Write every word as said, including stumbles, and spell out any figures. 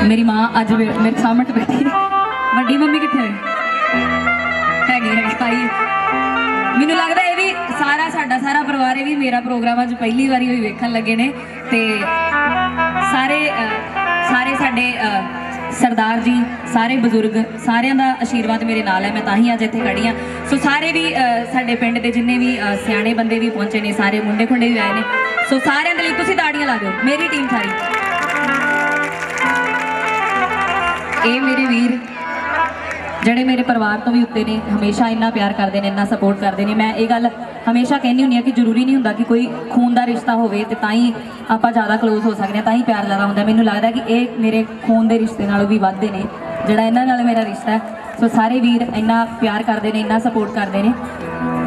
मेरी माँ अज मेरे सामने बैठी वड्डी मम्मी कितने हैगी है भाई मैनू लगता है भी सारा साडा सारा परिवार है भी मेरा प्रोग्राम अज पहली बारी होई वेखण लगे ने ते सारे सारे साडे सरदार जी सारे बजुर्ग सारिਆਂ ਦਾ आशीर्वाद मेरे नाल है मैं तां ही अज इत्थे खड़ी हाँ सो सारे भी साडे पिंड दे जिन्ने भी सियाणे बंदे भी पहुंचे ने सारे मुंडे खुंडे भी आए ने सो सारिਆਂ दे लई तुसीं ताड़ियां ला दिओ मेरी टीम सारी ये मेरे वीर ਜਿਹੜੇ मेरे परिवार तो भी उत्ते ने हमेशा इन्ना प्यार करते हैं इन्ना सपोर्ट करते हैं मैं ये गल हमेशा कहनी हुंदी कि जरूरी नहीं हुंदा कि कोई खून का रिश्ता होवे ते तां ही आपां ज़्यादा क्लोज हो सकते हैं तां ही प्यार ज़्यादा हुंदा मैनूं लगदा कि ये मेरे खून के रिश्ते नालों भी वधदे ने जिहड़ा इन्हां नाल मेरा रिश्ता है सो सारे वीर इन्ना प्यार करते हैं इन्ना सपोर्ट करते हैं।